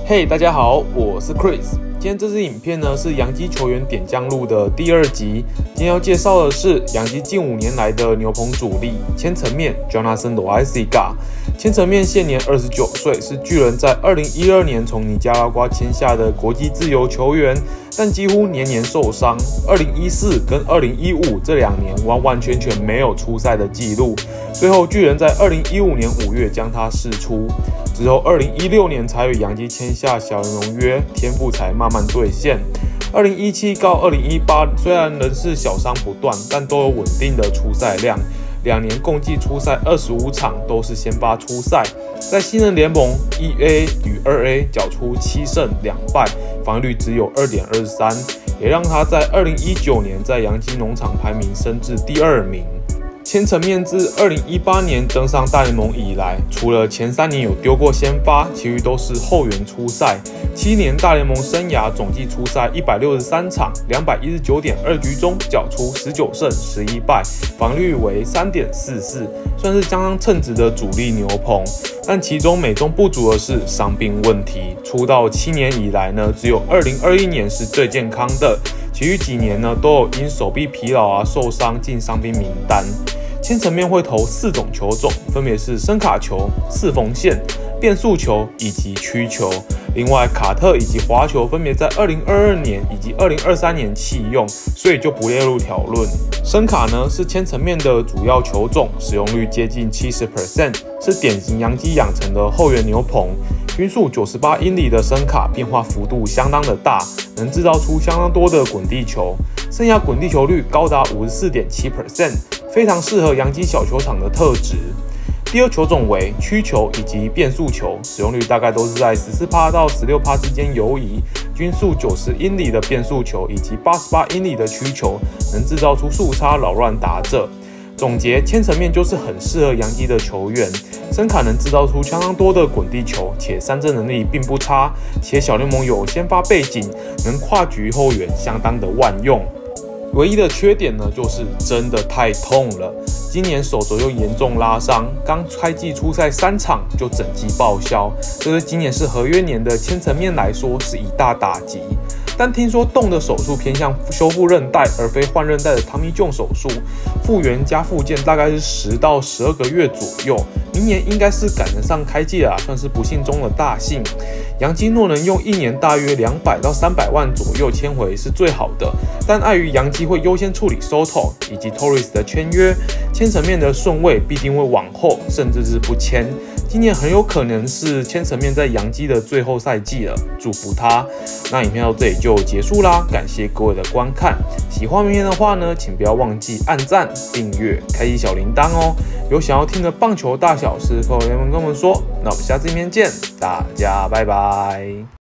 嘿，大家好，我是 Chris。今天这支影片呢是洋基球员点将录的第2集。今天要介绍的是洋基近5年来的牛棚主力千层面 Jonathan Loáisiga。千层面现年29岁，是巨人在2012年从尼加拉瓜签下的国际自由球员，但几乎年年受伤。2014跟2015这2年完完全全没有出赛的记录。最后巨人在2015年5月将他释出。之后，2016年才与洋基签下小联盟约，天赋才慢慢兑现。2017到2018虽然仍是小伤不断，但都有稳定的出赛量。2年共计出赛25场，都是先发出赛。在新人联盟 1A 与2A 缴出7胜2败，防御率只有 2.23， 也让他在2019年在洋基农场排名升至第2名。千层面自2018年登上大联盟以来，除了前3年有丢过先发，其余都是后援出赛。7年大联盟生涯总计出赛163场，219.2局中缴出19胜11败，防御率为 3.44， 算是相当称职的主力牛棚。但其中美中不足的是伤病问题，出道7年以来呢，只有2021年是最健康的，其余几年呢都有因手臂疲劳受伤进伤兵名单。千层面会投4种球种，分别是伸卡球、四缝线、变速球以及曲球。另外，卡特以及滑球分别在2022年以及2023年弃用，所以就不列入讨论。伸卡呢是千层面的主要球种，使用率接近 70%， 是典型洋基养成的后援牛棚。均速98英里的伸卡变化幅度相当的大，能制造出相当多的滚地球，生涯滚地球率高达 54.7%， 非常适合洋基小球场的特质。第2球种为曲球以及变速球，使用率大概都是在 14% 到 16% 之间游移。均速90英里的变速球以及88英里的曲球，能制造出速差扰乱打者。总结，千层面就是很适合洋基的球员，伸卡能制造出相当多的滚地球，且三振能力并不差，且小联盟有先发背景，能跨局后援，相当的万用。唯一的缺点呢，就是真的太痛了。今年手肘又严重拉伤，刚开季出赛3场就整季报销，这对今年是合约年的千层面来说是一大打击。但听说动的手术偏向修复韧带，而非换韧带的 Tommy John 手术，复原加复健大概是10到12个月左右，明年应该是赶得上开季了，算是不幸中的大幸。洋基若能用1年大约200到300万左右签回是最好的，但碍于洋基会优先处理 Soto 以及 Torres 的签约，千层面的顺位必定会往后，甚至是不签。今年很有可能是千层面在洋基的最后赛季了，祝福他。那影片到这里就结束啦，感谢各位的观看。喜欢影片的话呢，请不要忘记按赞、订阅、开启小铃铛哦。有想要听的棒球大小事，可以留言跟我们说。那我们下次影片见，大家拜拜。